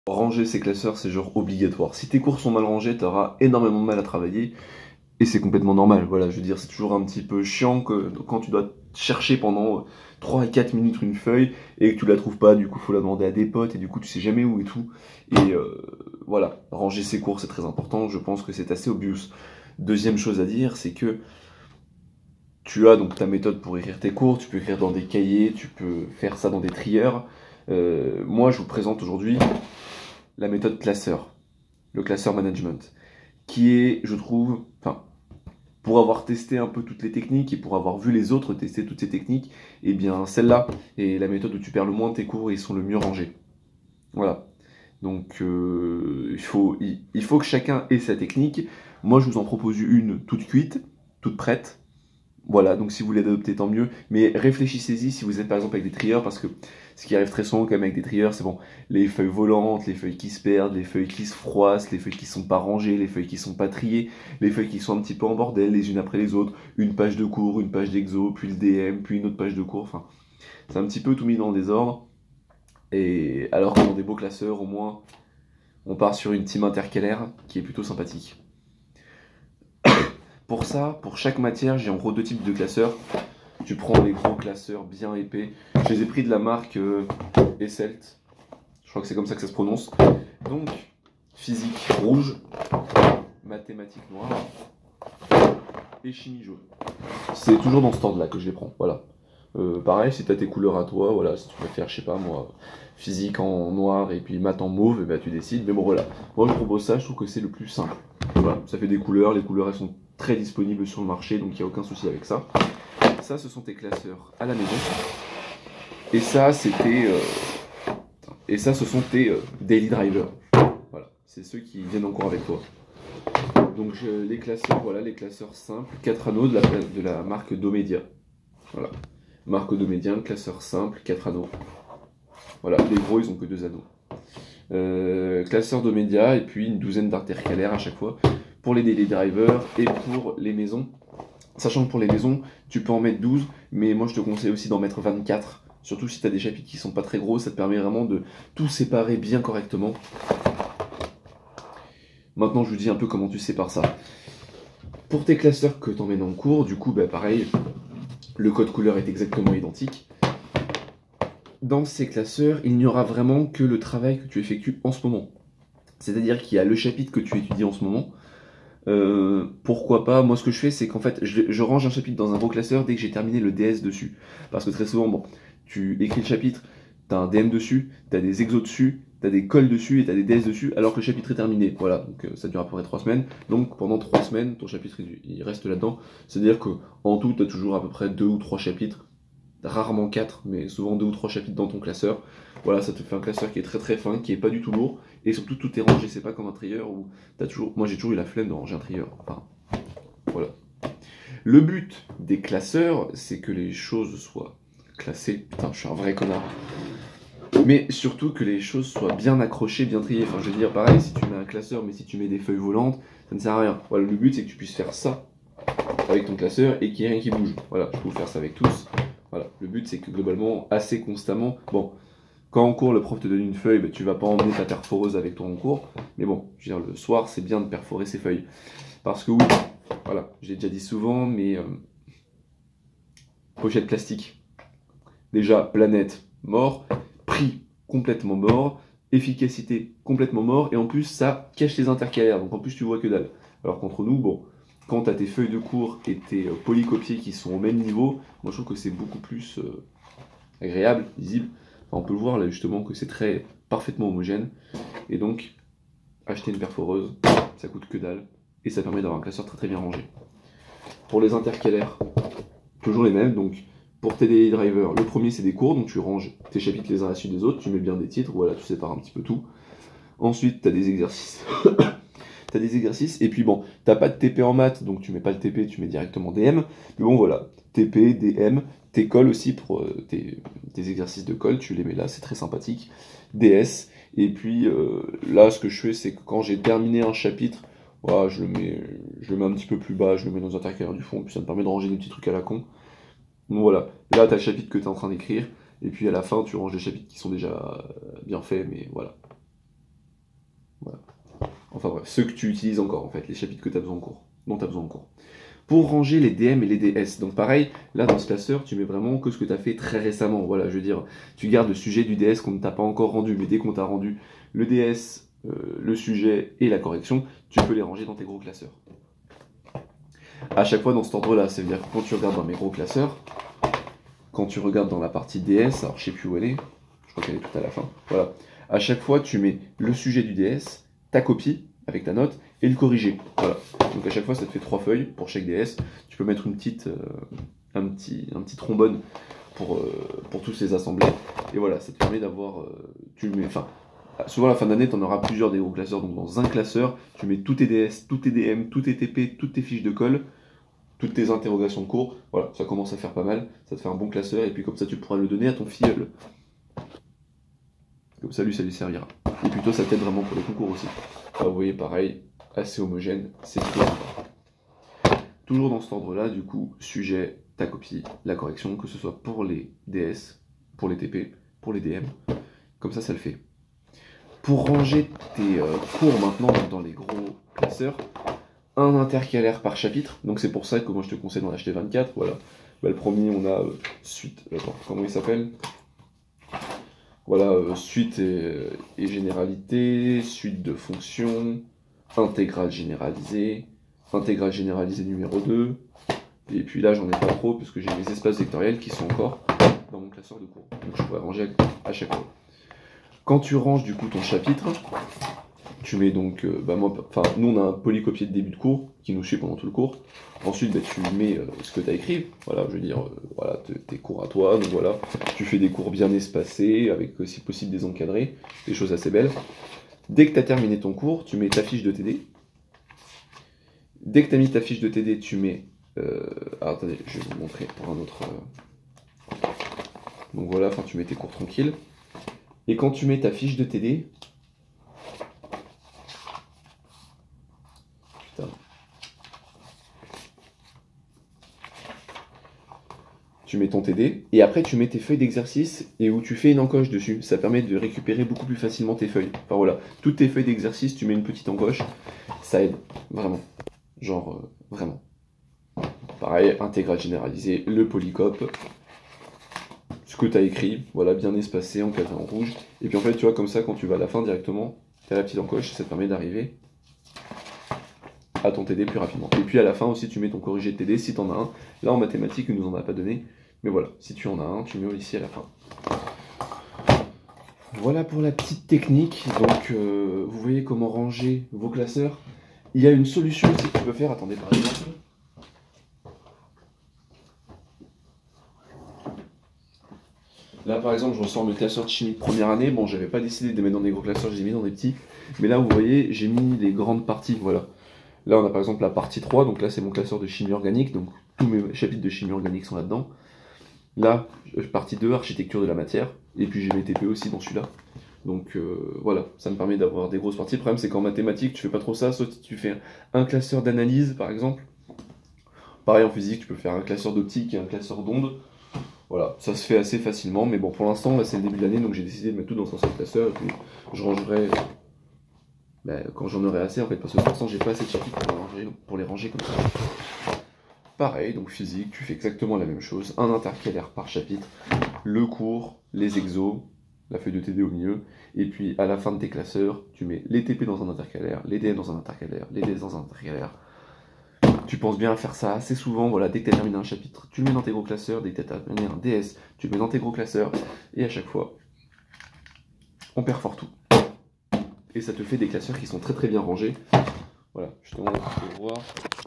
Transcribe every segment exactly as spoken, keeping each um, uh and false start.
Ranger ces classeurs, c'est genre obligatoire. Si tes cours sont mal rangés, tu auras énormément de mal à travailler. Et c'est complètement normal. Voilà, je veux dire, c'est toujours un petit peu chiant que quand tu dois chercher pendant trois à quatre minutes une feuille et que tu la trouves pas, du coup, faut la demander à des potes et du coup, tu sais jamais où et tout. Et euh, voilà, ranger ses cours, c'est très important. Je pense que c'est assez obvious. Deuxième chose à dire, c'est que tu as donc ta méthode pour écrire tes cours. Tu peux écrire dans des cahiers, tu peux faire ça dans des trieurs. Euh, moi, je vous présente aujourd'hui la méthode classeur, le classeur management, qui est, je trouve, enfin, pour avoir testé un peu toutes les techniques et pour avoir vu les autres tester toutes ces techniques, eh bien celle-là est la méthode où tu perds le moins tes cours et ils sont le mieux rangés. Voilà. Donc euh, il, faut, il, il faut que chacun ait sa technique. Moi je vous en propose une toute cuite, toute prête. Voilà, donc si vous voulez l'adopter, tant mieux. Mais réfléchissez-y si vous êtes par exemple avec des trieurs, parce que ce qui arrive très souvent quand même avec des trieurs, c'est bon, les feuilles volantes, les feuilles qui se perdent, les feuilles qui se froissent, les feuilles qui sont pas rangées, les feuilles qui sont pas triées, les feuilles qui sont un petit peu en bordel les unes après les autres, une page de cours, une page d'exo, puis le D M, puis une autre page de cours, enfin, c'est un petit peu tout mis dans le désordre. Et alors que dans des beaux classeurs, au moins, on part sur une team intercalaire qui est plutôt sympathique. Pour ça, pour chaque matière, j'ai en gros deux types de classeurs. Tu prends les gros classeurs bien épais. Je les ai pris de la marque euh, Esselt. Je crois que c'est comme ça que ça se prononce. Donc, physique rouge, mathématiques noires et chimie jaune. C'est toujours dans ce ordre-là que je les prends. Voilà. Euh, pareil, si tu as tes couleurs à toi, voilà, si tu préfères, je sais pas moi, physique en noir et puis maths en mauve, et ben, tu décides. Mais bon, voilà. Moi, je propose ça, je trouve que c'est le plus simple. Voilà, ça fait des couleurs. Les couleurs, elles sont très disponibles sur le marché, donc il n'y a aucun souci avec ça. Ça, ce sont tes classeurs à la maison. Et ça, c'était. Euh... Et ça, ce sont tes euh, daily drivers. Voilà, c'est ceux qui viennent en cours avec toi. Donc je, les classeurs, voilà, les classeurs simples, quatre anneaux de la, de la marque Domedia. Voilà, marque Domedia, classeur simple, quatre anneaux. Voilà, les gros, ils ont que deux anneaux. Euh, classeur Domedia et puis une douzaine d'intercalaires à chaque fois pour les daily drivers et pour les maisons. Sachant que pour les maisons, tu peux en mettre douze, mais moi je te conseille aussi d'en mettre vingt-quatre. Surtout si tu as des chapitres qui sont pas très gros, ça te permet vraiment de tout séparer bien correctement. Maintenant, je vous dis un peu comment tu sépares ça. Pour tes classeurs que tu emmènes en cours, du coup, bah, pareil, le code couleur est exactement identique. Dans ces classeurs, il n'y aura vraiment que le travail que tu effectues en ce moment. C'est-à-dire qu'il y a le chapitre que tu étudies en ce moment. Euh, pourquoi pas, moi ce que je fais c'est qu'en fait je, je range un chapitre dans un gros classeur dès que j'ai terminé le D S dessus, parce que très souvent bon, tu écris le chapitre, t'as un D M dessus, t'as des exos dessus, t'as des cols dessus et t'as des D S dessus alors que le chapitre est terminé, voilà, donc euh, ça dure à peu près trois semaines, donc pendant trois semaines ton chapitre il reste là-dedans, c'est à dire que en tout t'as toujours à peu près deux ou trois chapitres, rarement quatre, mais souvent deux ou trois chapitres dans ton classeur. Voilà, ça te fait un classeur qui est très très fin, qui est pas du tout lourd, et surtout tout est rangé, c'est pas comme un trieur où t'as toujours. Moi j'ai toujours eu la flemme de ranger un trieur. Enfin, voilà. Le but des classeurs, c'est que les choses soient classées. Putain, je suis un vrai connard. Mais surtout que les choses soient bien accrochées, bien triées. Enfin, je veux dire, pareil, si tu mets un classeur, mais si tu mets des feuilles volantes, ça ne sert à rien. Voilà, le but c'est que tu puisses faire ça avec ton classeur et qu'il n'y ait rien qui bouge. Voilà, je peux faire ça avec tous. Voilà, le but c'est que globalement, assez constamment, bon, quand en cours le prof te donne une feuille, bah, tu vas pas emmener ta perforeuse avec toi en cours, mais bon, je veux dire, le soir c'est bien de perforer ses feuilles. Parce que oui, voilà, j'ai déjà dit souvent, mais euh, pochette plastique, déjà planète mort, prix complètement mort, efficacité complètement mort, et en plus ça cache les intercalaires, donc en plus tu vois que dalle. Alors qu'entre nous, bon, quand tu as tes feuilles de cours et tes euh, polycopiés qui sont au même niveau, moi je trouve que c'est beaucoup plus euh, agréable, lisible. Enfin, on peut le voir là justement que c'est très parfaitement homogène. Et donc, acheter une perforeuse, ça coûte que dalle. Et ça permet d'avoir un classeur très très bien rangé. Pour les intercalaires, toujours les mêmes. Donc, pour tes daily drivers, le premier c'est des cours, donc tu ranges tes chapitres les uns à la suite des autres, tu mets bien des titres, voilà, tu sépares un petit peu tout. Ensuite, tu as des exercices. T'as des exercices, et puis bon, t'as pas de T P en maths, donc tu mets pas le T P, tu mets directement D M, mais bon voilà, T P, D M, tes cols aussi pour euh, tes, tes exercices de colle, tu les mets là, c'est très sympathique, D S, et puis euh, là ce que je fais c'est que quand j'ai terminé un chapitre, voilà, je, le mets, je le mets un petit peu plus bas, je le mets dans un intercalaire du fond, puis ça me permet de ranger des petits trucs à la con. Donc voilà, là t'as le chapitre que t'es en train d'écrire, et puis à la fin tu ranges les chapitres qui sont déjà bien faits, mais voilà. enfin bref, ceux que tu utilises encore en fait, les chapitres que tu as besoin en cours, dont tu as besoin en cours. Pour ranger les D M et les D S, donc pareil, là dans ce classeur, tu mets vraiment que ce que tu as fait très récemment, voilà, je veux dire, tu gardes le sujet du D S qu'on ne t'a pas encore rendu, mais dès qu'on t'a rendu le D S, euh, le sujet et la correction, tu peux les ranger dans tes gros classeurs. À chaque fois dans cet ordre-là, c'est-à-dire que quand tu regardes dans mes gros classeurs, quand tu regardes dans la partie D S, alors je sais plus où elle est, je crois qu'elle est tout à la fin, voilà, à chaque fois tu mets le sujet du D S, ta copie, avec ta note, et le corriger. Voilà. Donc à chaque fois, ça te fait trois feuilles pour chaque D S. Tu peux mettre une petite, euh, un, petit, un petit trombone pour, euh, pour tous les assembler. Et voilà, ça te permet d'avoir... Euh, tu le mets... Enfin, souvent à la fin d'année, tu en auras plusieurs des gros classeurs. Donc dans un classeur, tu mets tous tes D S, tous tes D M, tous tes T P, toutes tes fiches de colle, toutes tes interrogations de cours. Voilà, ça commence à faire pas mal. Ça te fait un bon classeur. Et puis comme ça, tu pourras le donner à ton filleul. Comme ça, lui, ça lui servira. Et puis toi, ça t'aide vraiment pour les concours aussi. Là, vous voyez, pareil, assez homogène, c'est plutôt sympa. Toujours dans cet ordre-là, du coup, sujet, ta copie, la correction, que ce soit pour les D S, pour les T P, pour les D M. Comme ça, ça le fait. Pour ranger tes euh, cours maintenant dans les gros classeurs, un intercalaire par chapitre. Donc c'est pour ça que moi je te conseille d'en acheter vingt-quatre. Voilà. Bah, le premier, on a euh, suite. Attends, comment il s'appelle ? Voilà, euh, suite et, et généralité, suite de fonctions, intégrale généralisée, intégrale généralisée numéro deux, et puis là j'en ai pas trop parce que j'ai mes espaces vectoriels qui sont encore dans mon classeur de cours, donc je pourrais ranger à chaque fois. Quand tu ranges du coup ton chapitre, tu mets donc, euh, bah moi, enfin nous on a un polycopier de début de cours qui nous suit pendant tout le cours. Ensuite bah, tu mets euh, ce que tu as écrit, voilà, je veux dire, euh, voilà, tes cours à toi, donc voilà, tu fais des cours bien espacés, avec euh, si possible des encadrés, des choses assez belles. Dès que tu as terminé ton cours, tu mets ta fiche de T D. Dès que tu as mis ta fiche de T D, tu mets, euh, alors attendez, je vais vous montrer pour un autre, euh... donc voilà, enfin tu mets tes cours tranquilles. Et quand tu mets ta fiche de T D, putain. Tu mets ton T D, et après tu mets tes feuilles d'exercice, et où tu fais une encoche dessus. Ça permet de récupérer beaucoup plus facilement tes feuilles. Enfin voilà, toutes tes feuilles d'exercice, tu mets une petite encoche, ça aide, vraiment. Genre, euh, vraiment. Pareil, intégrale généralisée, le polycope, ce que tu as écrit, voilà, bien espacé, encadré en rouge. Et puis en fait, tu vois, comme ça, quand tu vas à la fin directement, tu as la petite encoche, ça te permet d'arriver à ton T D plus rapidement. Et puis à la fin aussi, tu mets ton corrigé de T D si tu en as un. Là, en mathématiques, il ne nous en a pas donné. Mais voilà, si tu en as un, tu mets ici à la fin. Voilà pour la petite technique. Donc, euh, vous voyez comment ranger vos classeurs. Il y a une solution aussi que tu peux faire. Attendez, par exemple. Là, par exemple, je ressors mes classeurs de chimie de première année. Bon, j'avais pas décidé de les mettre dans des gros classeurs, je les ai mis dans des petits. Mais là, vous voyez, j'ai mis les grandes parties. Voilà. Là, on a par exemple la partie trois. Donc là, c'est mon classeur de chimie organique. Donc, tous mes chapitres de chimie organique sont là-dedans. Là, partie deux, architecture de la matière. Et puis, j'ai mes T P aussi dans celui-là. Donc, euh, voilà. Ça me permet d'avoir des grosses parties. Le problème, c'est qu'en mathématiques, tu fais pas trop ça. Sauf si tu fais un classeur d'analyse, par exemple. Pareil, en physique, tu peux faire un classeur d'optique et un classeur d'onde. Voilà, ça se fait assez facilement, mais bon, pour l'instant, là, c'est le début de l'année, donc j'ai décidé de mettre tout dans un seul classeur, et puis je rangerai ben, quand j'en aurai assez, en fait, parce que pour l'instant, j'ai pas assez de chapitres pour, ranger, pour les ranger comme ça. Pareil, donc physique, tu fais exactement la même chose, un intercalaire par chapitre, le cours, les exos, la feuille de T D au milieu, et puis à la fin de tes classeurs, tu mets les T P dans un intercalaire, les D M dans un intercalaire, les D S dans un intercalaire. Tu penses bien à faire ça assez souvent, voilà, dès que tu as terminé un chapitre, tu le mets dans tes gros classeurs, dès que tu as terminé un D S, tu le mets dans tes gros classeurs, et à chaque fois, on perfore tout. Et ça te fait des classeurs qui sont très très bien rangés. Voilà, justement, tu peux voir.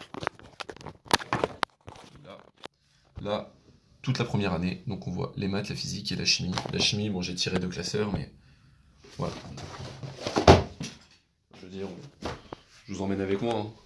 Là, là, toute la première année, donc on voit les maths, la physique et la chimie. La chimie, bon, j'ai tiré deux classeurs, mais voilà. Je veux dire, je vous emmène avec moi, hein.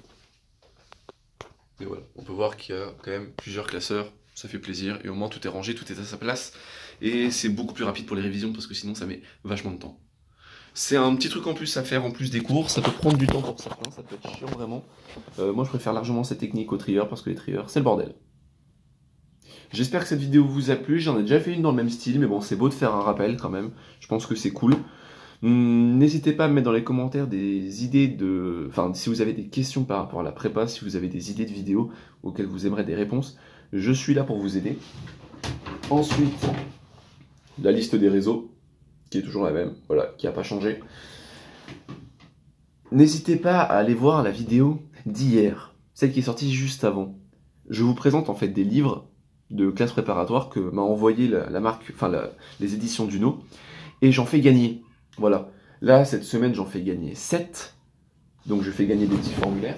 Et voilà, on peut voir qu'il y a quand même plusieurs classeurs, ça fait plaisir, et au moins tout est rangé, tout est à sa place, et c'est beaucoup plus rapide pour les révisions, parce que sinon ça met vachement de temps. C'est un petit truc en plus à faire en plus des cours, ça peut prendre du temps pour certains, ça peut être chiant vraiment. Euh, moi je préfère largement cette technique aux trieurs, parce que les trieurs, c'est le bordel. J'espère que cette vidéo vous a plu, j'en ai déjà fait une dans le même style, mais bon, c'est beau de faire un rappel quand même, je pense que c'est cool. Hum, N'hésitez pas à me mettre dans les commentaires des idées de... Enfin, si vous avez des questions par rapport à la prépa, si vous avez des idées de vidéos auxquelles vous aimerez des réponses, je suis là pour vous aider. Ensuite, la liste des réseaux, qui est toujours la même, voilà, qui n'a pas changé. N'hésitez pas à aller voir la vidéo d'hier, celle qui est sortie juste avant. Je vous présente en fait des livres de classe préparatoire que m'a envoyé la, la marque, enfin la, les éditions Duno, et j'en fais gagner. Voilà. Là, cette semaine, j'en fais gagner sept. Donc je fais gagner des petits formulaires.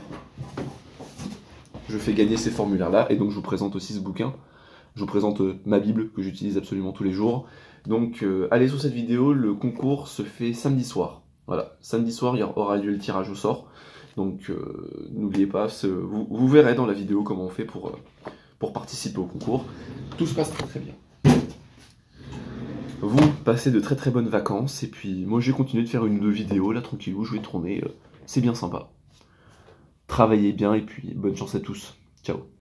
Je fais gagner ces formulaires-là, et donc je vous présente aussi ce bouquin. Je vous présente euh, ma Bible, que j'utilise absolument tous les jours. Donc euh, allez sur cette vidéo, le concours se fait samedi soir. Voilà, samedi soir, il y aura lieu le tirage au sort. Donc euh, n'oubliez pas, vous, vous verrez dans la vidéo comment on fait pour, euh, pour participer au concours. Tout se passe très très bien. Vous passez de très très bonnes vacances, et puis moi j'ai continué de faire une ou deux vidéos, là tranquillou, je vais tourner, euh, c'est bien sympa. Travaillez bien, et puis bonne chance à tous. Ciao.